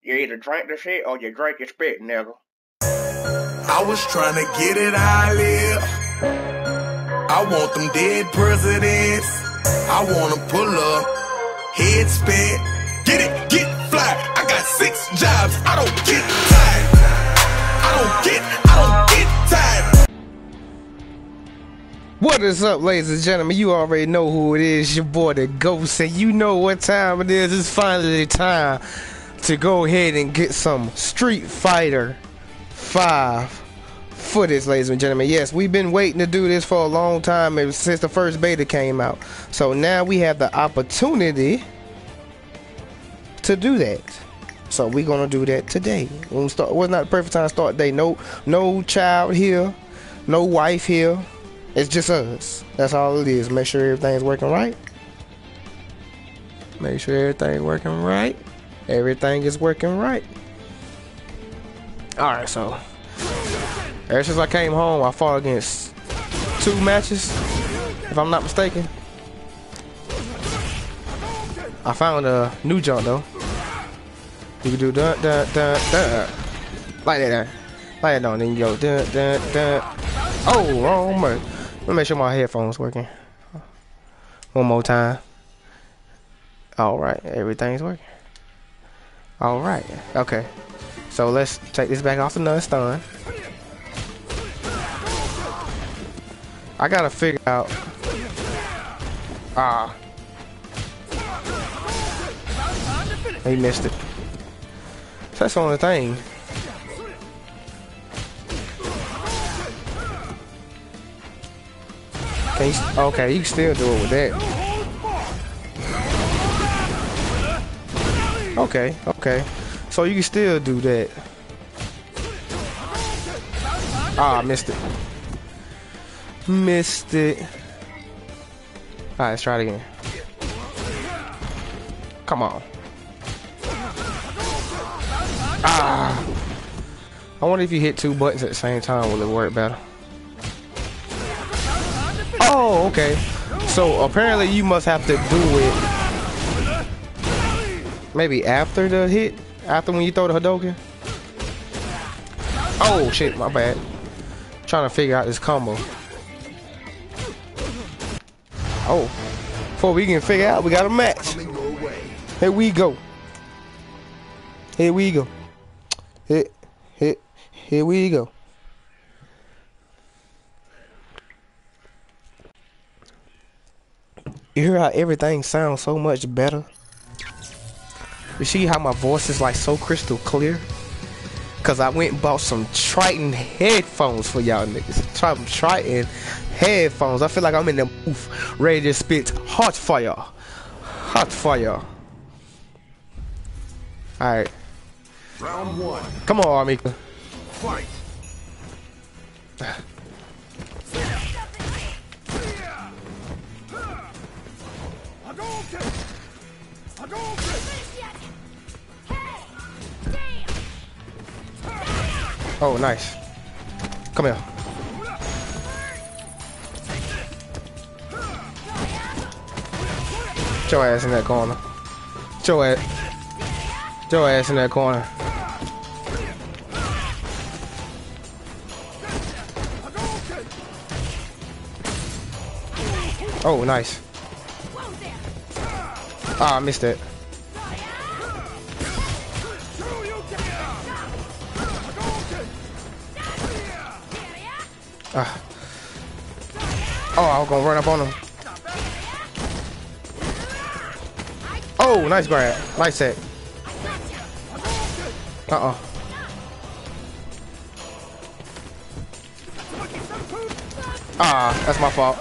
You either drink the shit or you drink your spit, nigga. I was trying to get it how I live. I want them dead presidents. I want to pull up, head spin. Get it, get fly. I got 6 jobs. I don't get tired. I don't get tired. What is up, ladies and gentlemen? You already know who it is, your boy the Ghost, and you know what time it is. It's finally time to go ahead and get some Street Fighter 5 footage, ladies and gentlemen. Yes, we've been waiting to do this for a long time, since the first beta came out. So now we have the opportunity to do that. So we're gonna do that today. When we start, was not the perfect time to start day. No child here, no wife here. It's just us. That's all it is. Make sure everything's working right. Make sure everything's working right. Everything is working right. Alright, so ever since I came home, I fought against 2 matches, if I'm not mistaken. I found a new jump though. You can do dun dun dun dun like that, like that, then you go dun dun dun. Oh, wrong way. Let me make sure my headphones working. One more time. Alright, everything's working. Alright, okay. So let's take this back off the non-stun. I gotta figure out. He missed it. That's the only thing. Can you, okay, you can still do it with that. Okay, okay. So you can still do that. Ah, missed it. Missed it. Alright, let's try it again. Come on. Ah. I wonder if you hit 2 buttons at the same time, will it work better? Oh, okay. So apparently you must have to do it maybe after the hit? After when you throw the Hadouken? Oh shit, my bad. Trying to figure out this combo. Oh, before we can figure out, we got a match. Here we go. Here we go. Here we go. You hear how everything sounds so much better? You see how my voice is like so crystal clear? Cause I went and bought some Triton headphones for y'all niggas. Triton headphones. I feel like I'm in the booth, ready to spit hot fire. Hot fire. Alright. Round 1. Come on, Armika. Fight. Oh, nice. Come here. Get your ass in that corner. Get your ass in that corner. Oh, nice. Ah, I missed it. Oh, I was gonna run up on him. Oh, nice grab. Nice set. Ah, that's my fault.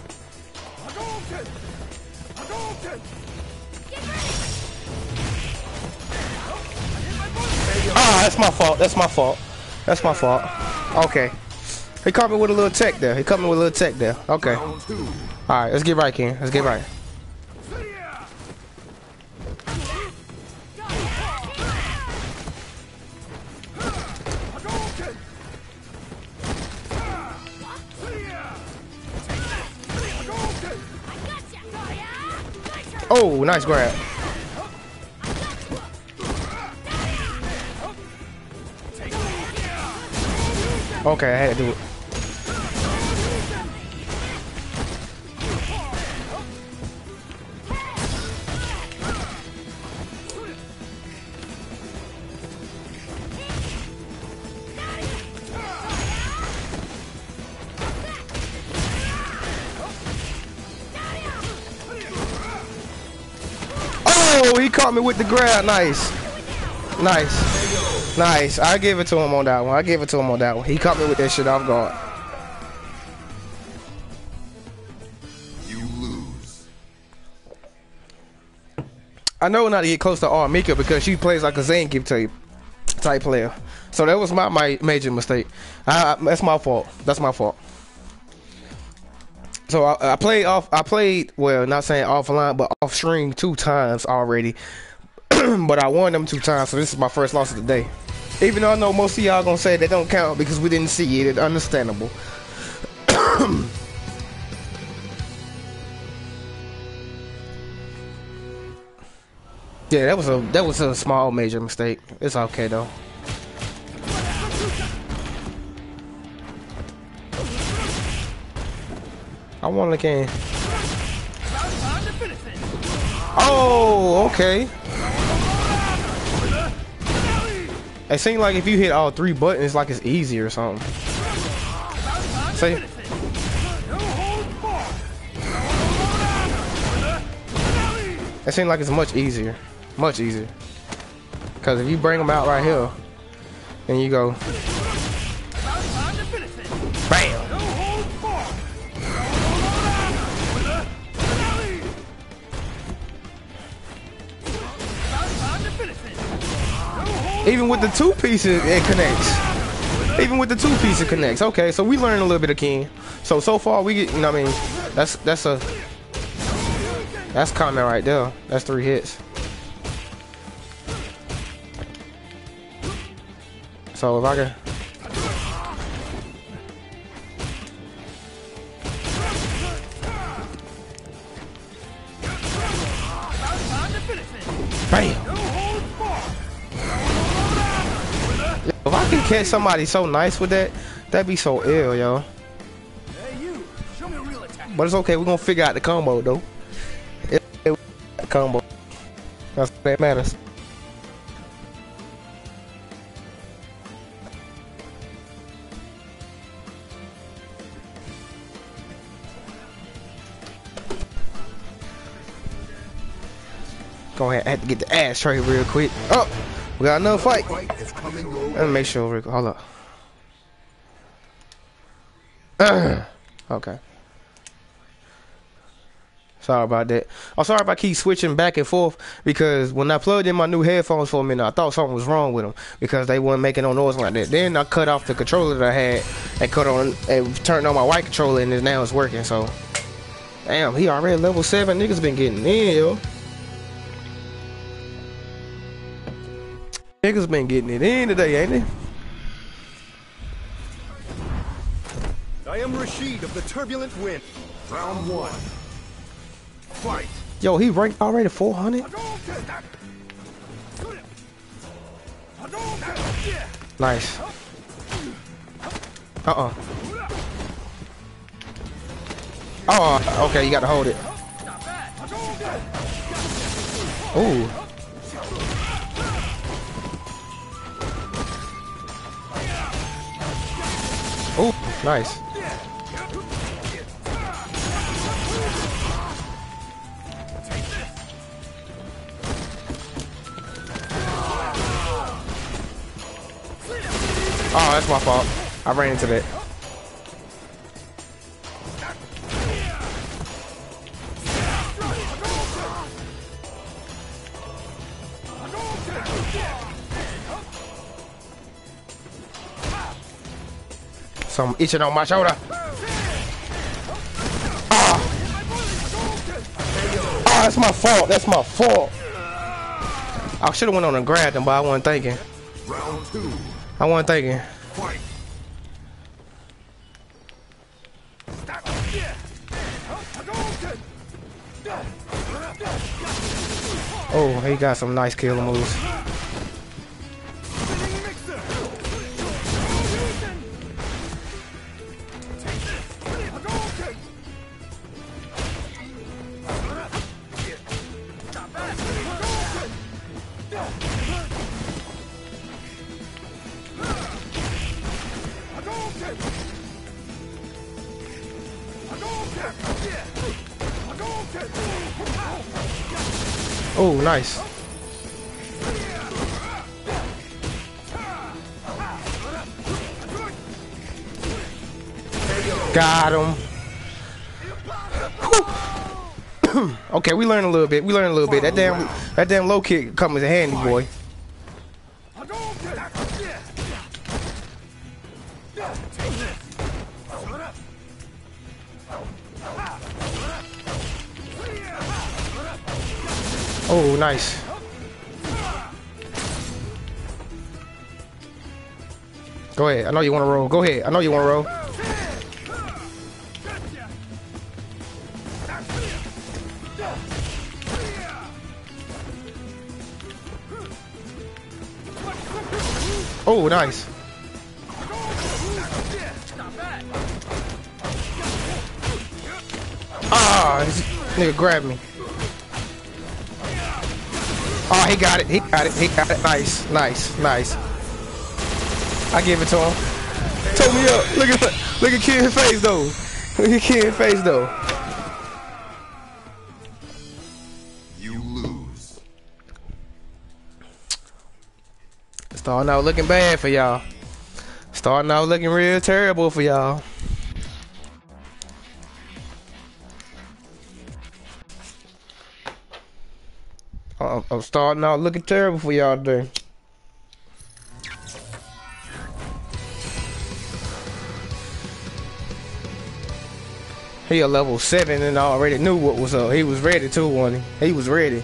Ah, that's my fault. That's my fault. That's my fault. Okay. He caught me with a little tech there. He caught me with a little tech there. Okay. Alright, let's get right, Ken. Let's get right. Oh, nice grab. Okay, I had to do it. Oh, he caught me with the grab. Nice. Nice. Nice. I give it to him on that one. I give it to him on that one. He caught me with that shit off guard. You lose. I know not to get close to Armika because she plays like a Zangief type player. So that was my major mistake. That's my fault. That's my fault. So I played, well, not saying offline, but off stream 2 times already. But I won them 2 times, so this is my first loss of the day. Even though I know most of y'all gonna say that don't count because we didn't see it. It's understandable. Yeah, that was a small major mistake. It's okay though. I won the game. Oh, okay. It seems like if you hit all 3 buttons, like it's easier or something. See? It seems like it's much easier. Much easier. Because if you bring them out right here, and you go... BAM! Even with the 2 pieces, it connects. Even with the 2 pieces, it connects. Okay, so we learned a little bit of Ken. So far we get, you know what I mean? That's comment right there. That's 3 hits. So if I can. Bam! If I can catch somebody so nice with that, that'd be so ill, yo. But it's okay, we're gonna figure out the combo though. The combo. That's what that matters. Go ahead, I had to get the ashtray real quick. Oh, we got another fight. Let me make sure real quick. Hold up. Okay. Sorry about that. I'm sorry if I keep switching back and forth because when I plugged in my new headphones for a minute, I thought something was wrong with them because they weren't making no noise like that. Then I cut off the controller that I had and cut on and turned on my white controller and now it's working. So, damn, he already level 7. Niggas been getting in, yo. Niggas been getting it in today, ain't they? I am Rashid of the Turbulent Wind. Round 1. Fight. Yo, he ranked already 400? Nice. Oh, okay, you gotta hold it. Ooh. Oh, nice. Oh, that's my fault. I ran into that. Some itching on my shoulder. Oh, that's my fault. That's my fault. I should have went on and grabbed him, but I wasn't thinking. Round 2. I wasn't thinking. Fight. Oh, he got some nice killer moves. Oh, nice. Got him. Okay, we learned a little bit. That damn low kick comes in handy, boy. Oh, nice. Go ahead. I know you want to roll. Go ahead. I know you want to roll. Oh, nice. Ah, this nigga grabbed me. Oh, he got it. He got it. He got it. Nice, nice, nice. I give it to him. Told me up. Look at Kid's face though. Look at Kid's face though. You lose. Starting out looking bad for y'all. Starting out looking real terrible for y'all. I'm starting out looking terrible for y'all today. He a level 7 and I already knew what was up. He was ready too, wasn't he? He was ready.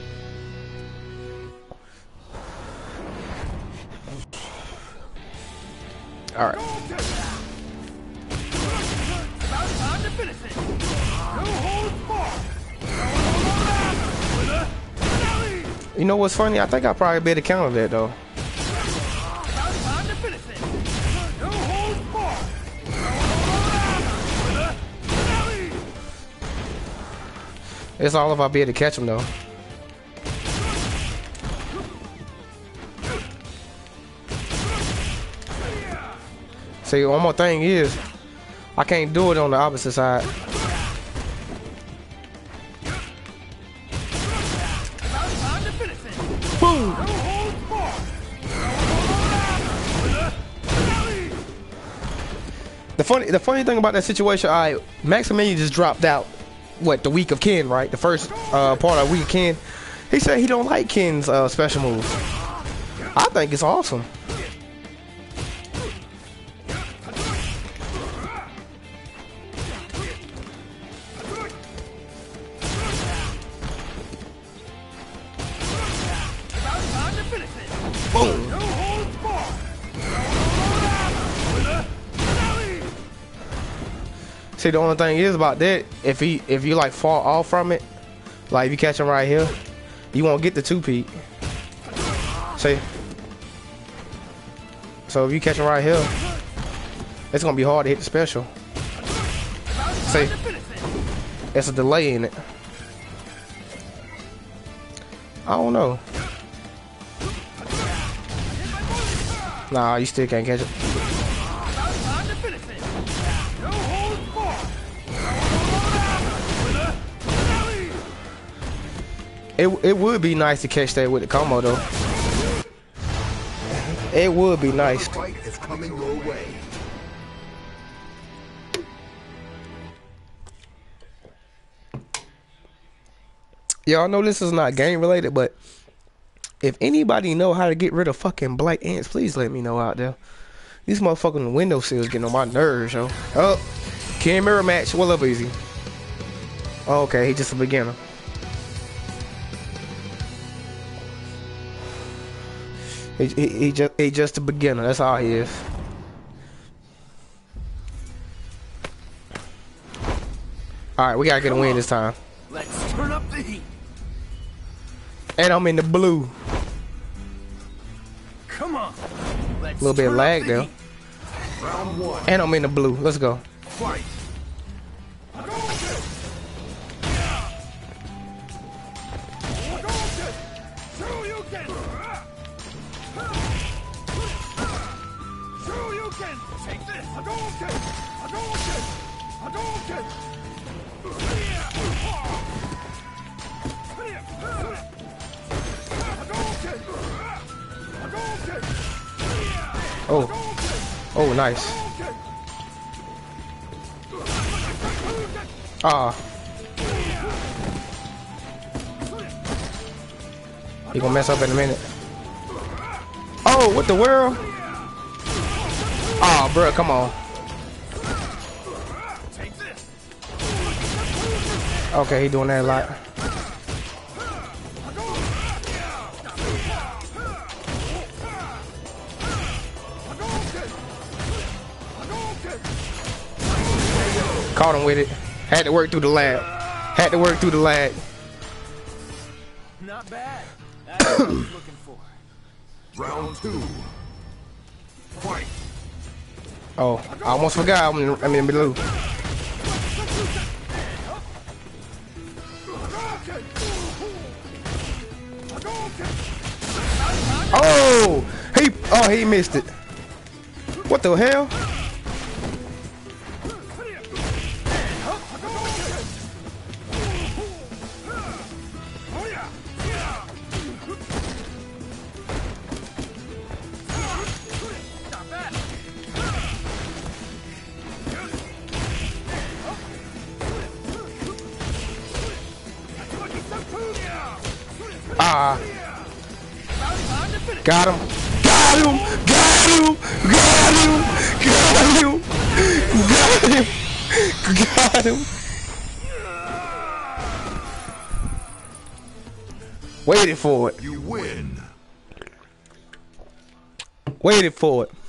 Alright. You know what's funny? I think I probably better counter that though. It's all if I be able to catch him though. See, one more thing is, I can't do it on the opposite side. Boom! The funny thing about that situation, Maximilian just dropped out. What, the week of Ken, right? The first part of week of Ken. He said he don't like Ken's special moves. I think it's awesome. Boom. See, the only thing is about that, if you like fall off from it, like if you catch him right here, you won't get the 2-peat. See? So if you catch him right here, it's gonna be hard to hit the special. See? It's a delay in it. I don't know. Nah, you still can't catch it. It would be nice to catch that with the combo though. It would be nice. Fight is coming your way. Y'all know this is not game related, but if anybody know how to get rid of fucking black ants, please let me know out there. These motherfucking windowsills getting on my nerves, yo. Oh, Ken mirror match. What level is he? Oh, okay, he's just a beginner. He just a beginner. That's all he is. All right, we gotta get a win this time. Let's turn up the heat. And I'm in the blue. Come on. Let's A little bit of turn lag up the there. heat. Round one. And I'm in the blue. Let's go. Fight. Take this! Hadouken! Hadouken! Hadouken! Oh. Oh, nice. Ah. He gonna mess up in a minute. Oh, what the world? Oh, bro, come on. Okay, he doing that a lot. Caught him with it. Had to work through the lag. Had to work through the lag. Not bad. That's what I was looking for. Round 2. Fight. Oh, I almost forgot. I'm in blue. Oh, he missed it. What the hell? Ah. Got him. Got him. Got him. Got him. Got him. Got him. Got him. Waited for it. You win. Waited for it.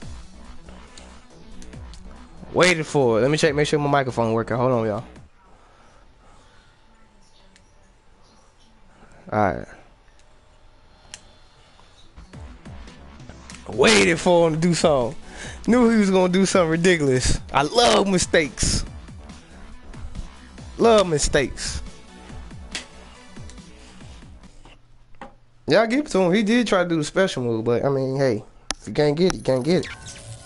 Waited for it. Let me check, make sure my microphone working. Hold on, y'all. Alright. Waited for him to do something. Knew he was gonna do something ridiculous. I love mistakes. Love mistakes. Y'all give it to him. He did try to do the special move, but I mean, hey, if you can't get it, you can't get it.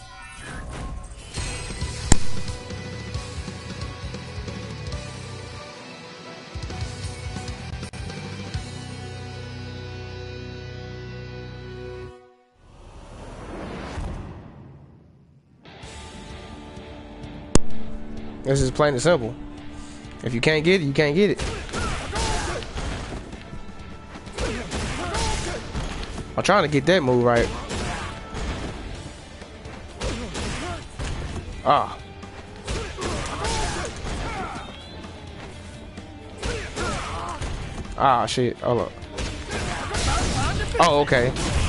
This is plain and simple. If you can't get it, you can't get it. I'm trying to get that move right. Ah. Ah, shit. Hold up. Oh, okay.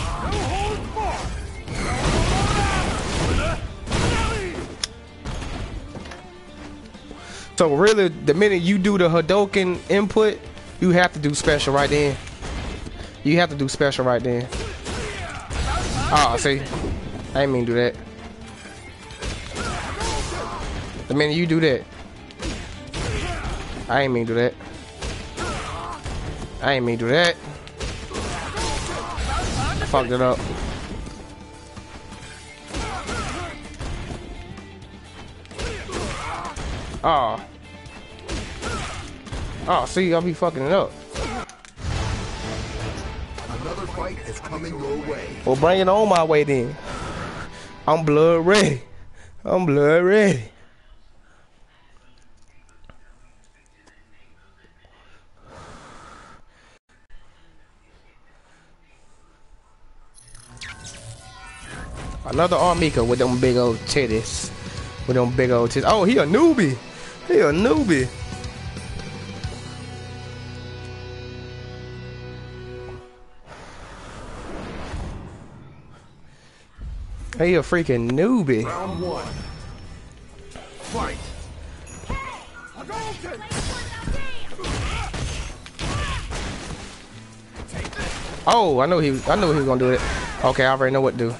So really, the minute you do the Hadouken input, you have to do special right then. You have to do special right then. Oh, see, I ain't mean to do that. The minute you do that, I ain't mean to do that. I ain't mean to do that. I fucked it up. Oh. Oh, see, I'll be fucking it up. Another fight is coming your way. Well, bring it on my way then. I'm blood ready. I'm blood ready. Another Armika with them big old titties. With them big old titties. Oh, he a newbie. He a newbie. He a freaking newbie. Round 1. Fight. Oh, I knew he was gonna do it. Okay, I already know what to do.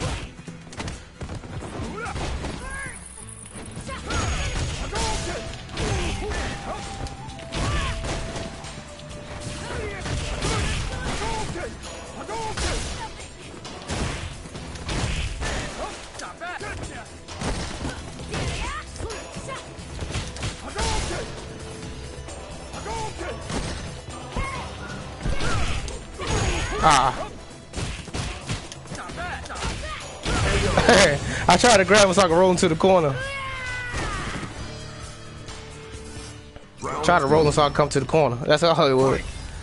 Ah. I tried to grab him so I could roll him to the corner. Try to roll him so I can come to the corner. That's how it was.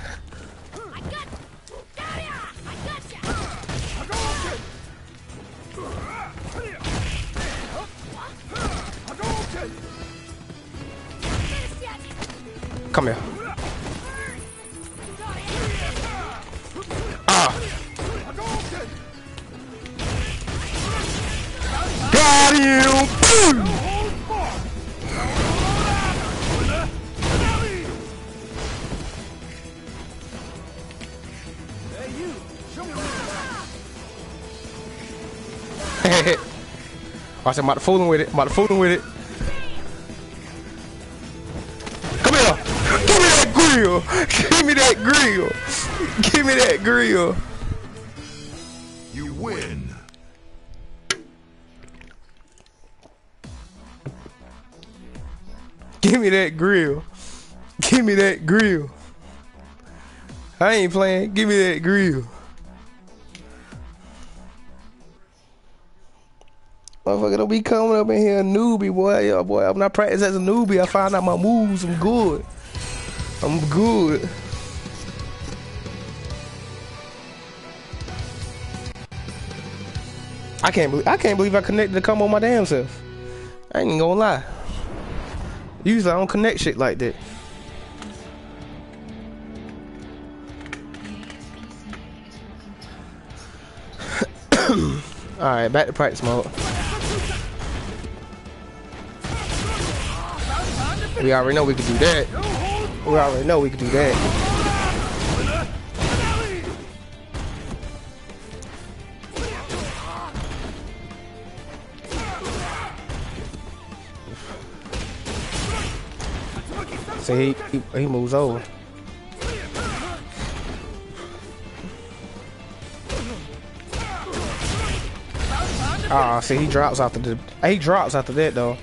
Come here. Ah. Got you. Watch, I'm about to fool him with it. I'm about to fool him with it. Come here. Give me that grill. Give me that grill. Give me that grill. You win. Give me that grill. Give me that grill. I ain't playing. Give me that grill. Motherfucker don't be coming up in here a newbie, boy. Yo, boy, I'm not practicing as a newbie. I find out my moves. I'm good. I'm good. I can't believe I connected the combo my damn self. I ain't even gonna lie. Usually I don't connect shit like that. Alright, back to practice mode. We already know we could do that. We already know we could do that. See, he moves over. Ah, see, he drops after that though.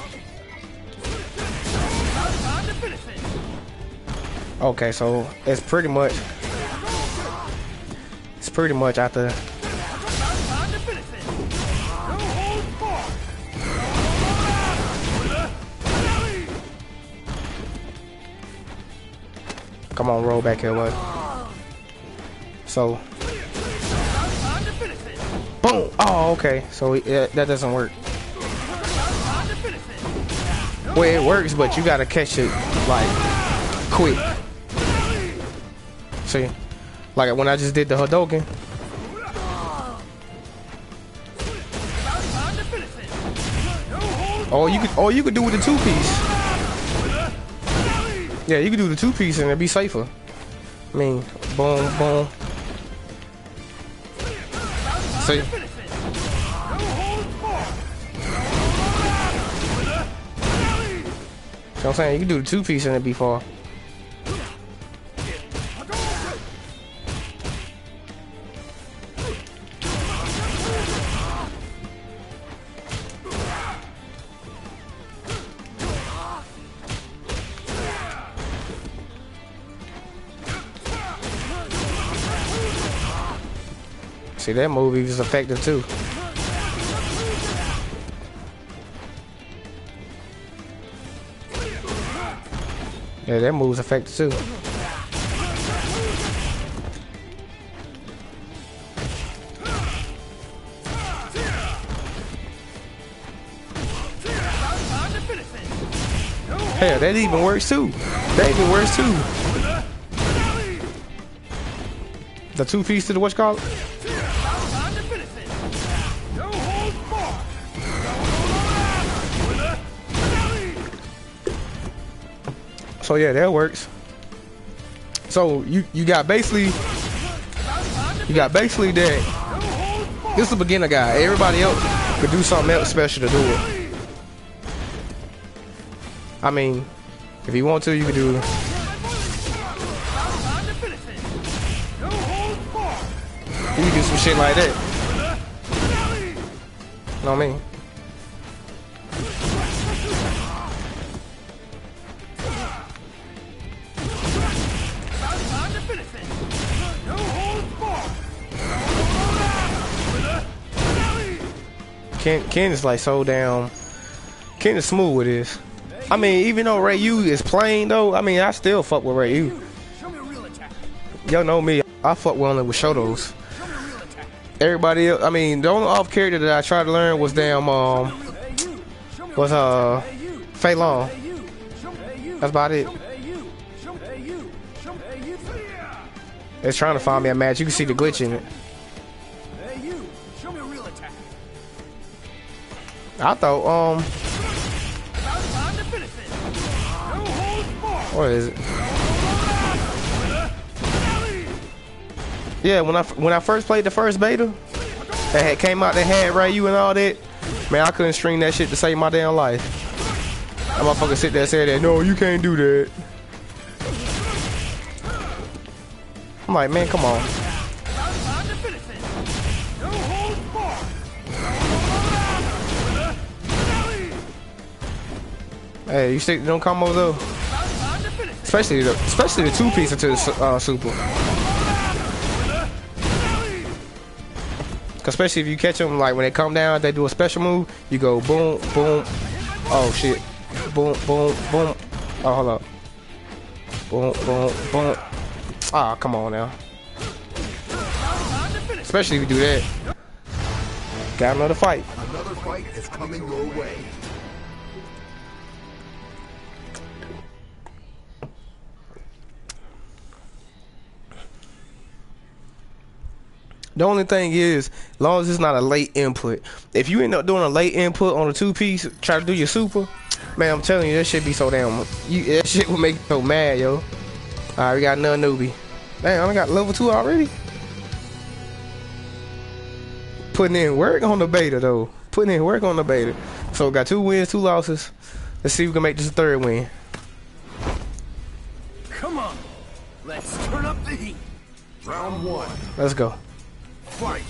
Okay, so it's pretty much after. Come on, roll back here, bud. So, boom. Oh, okay. So that doesn't work. Well, it works, but you gotta catch it like quick. See, like when I just did the Hadouken. Oh, you could do with the 2-piece. Yeah, you can do the 2-piece and it'd be safer. I mean, boom, boom. See? You know what I'm saying? You can do the 2-piece and it'd be far. See, that movie was effective too. Yeah, that move's effective too. Hell, that even works too. That even works too. The 2-piece to the what's called? So yeah, that works. So you got basically that. This is a beginner guy. Everybody else could do something else special to do it. I mean, if you want to, you can do. You can do some shit like that. You know what I mean? Ken is like so down. Ken is smooth with this. I mean, even though Ryu is plain though, I mean, I still fuck with Ryu. Y'all know me, I fuck with only with Shotos. Everybody else, I mean, the only off character that I tried to learn was damn Fei Long. That's about it. It's trying to find me a match. You can see the glitch in it. I thought what is it? Yeah, when I first played the first beta, that had came out that had Ryu and all that, man, I couldn't stream that shit to save my damn life. That motherfucker sit there and say that, no, you can't do that. I'm like, man, come on. Hey, you stick to them combos though, especially the 2-piece into the super. Cause especially if you catch them, like when they come down, they do a special move. You go boom, boom. Oh shit, boom, boom, boom. Oh, hold up. Boom, boom, boom. Ah, come on now. Especially if you do that. Got another fight. Another fight is coming your way. The only thing is, as long as it's not a late input. If you end up doing a late input on a 2-piece, try to do your super, man, I'm telling you, that shit be so damn. That shit would make you so mad, yo. Alright, we got another newbie. Damn, I got level 2 already. Putting in work on the beta, though. Putting in work on the beta. So we got 2 wins, 2 losses. Let's see if we can make this a 3rd win. Come on, let's turn up the heat. Round 1. Let's go. Fight.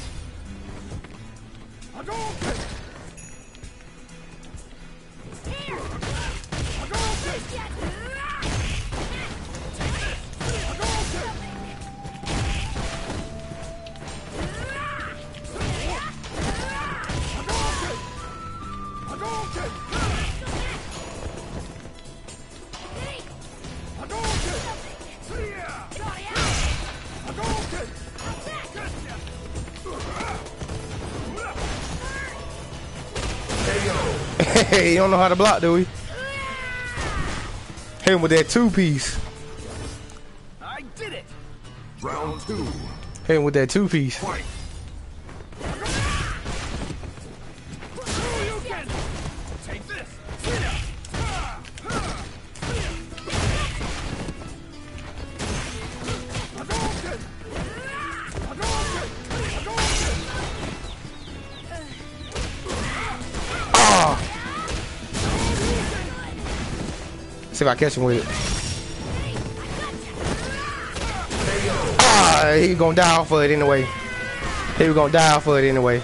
Hey, you don't know how to block, do we? Hit him with that 2-piece. I did it. Round 2. Hit him with that 2-piece. Fight. Take this. See if I catch him with it. Ah, he gonna die off of it anyway. He was gonna die off of it anyway.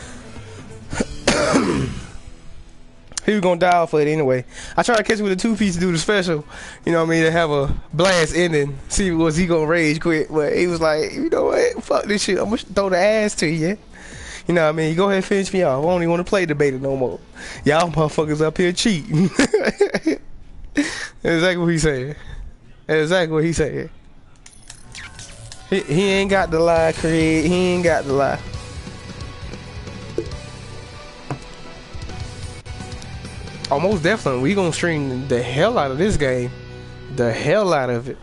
He was gonna die off of it anyway. I tried to catch him with a 2-piece to do the special. You know what I mean? To have a blast ending. See, was he gonna rage quit? But he was like, you know what? Fuck this shit. I'm gonna throw the ass to you. You know what I mean? Go ahead and finish me off. I don't even want to play the beta no more. Y'all motherfuckers up here cheating. That's exactly what he said. That's exactly what he said. He ain't got the lie, Craig. He ain't got the lie. Oh, most definitely. We gonna stream the hell out of this game. The hell out of it.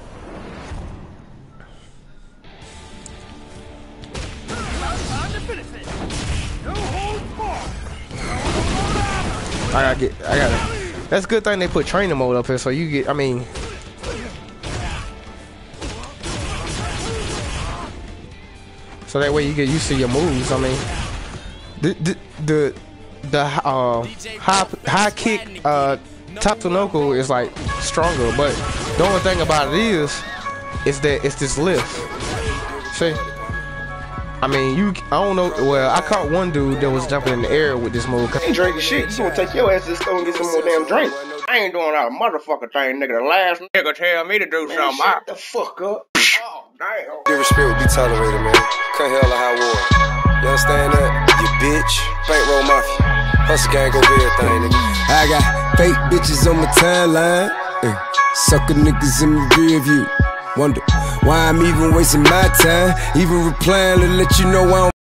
I got it. That's a good thing they put training mode up here, so you get, I mean, so that way you get used to your moves. I mean, the high kick Tatsunoko is like stronger, but the only thing about it is that it's this lift. See? I mean, I don't know. Well, I caught one dude that was jumping in the air with this move. I ain't drinking shit. You gonna take your ass to the store and get some more damn drink. I ain't doing all the motherfucker thing, nigga. The last nigga tell me to do something. Shut the fuck up. Oh, damn. Disrespect will be tolerated, man. Cut hell or high water. You understand that? You bitch. Bankroll mafia. Hustle gang over everything, nigga. I got fake bitches on my timeline. Sucker niggas in the rear view. Wonder why I'm even wasting my time. Even replying to let you know I don't